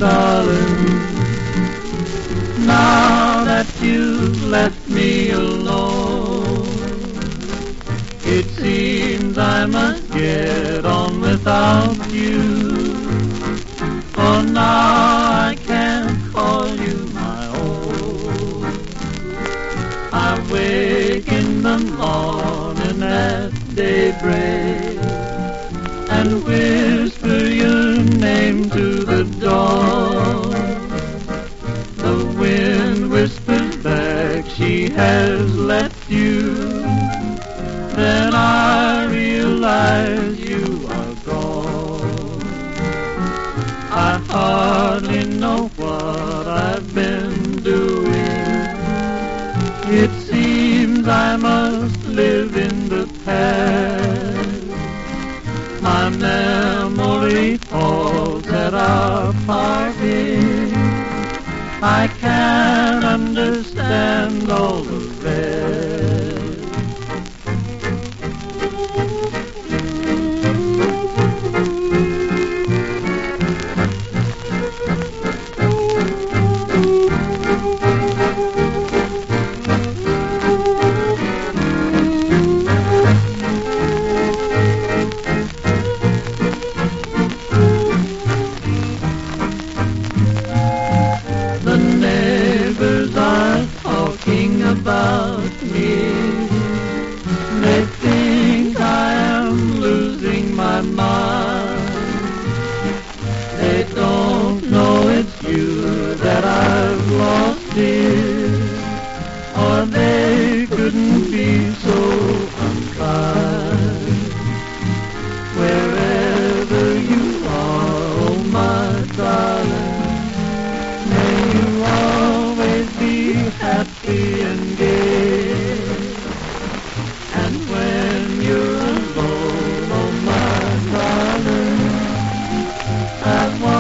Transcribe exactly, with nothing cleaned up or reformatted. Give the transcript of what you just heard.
darling. Now that you've left me alone, it seems I must get on without you. For now I can't call you my own. I wake in the morning at daybreak and whisper your name to the dawn. The wind whispers back she has left you. Then I realize you are gone. I hardly know what I've been doing. It seems I must live in the past. My memory falls at our parting. I can't understand all the rest. About me, they think I am losing my mind. They don't know it's you that I've lost, dear, or they couldn't be so unkind. Wherever you are, oh my darling, may you always be happy and gay. And when you're alone, oh my darling, I want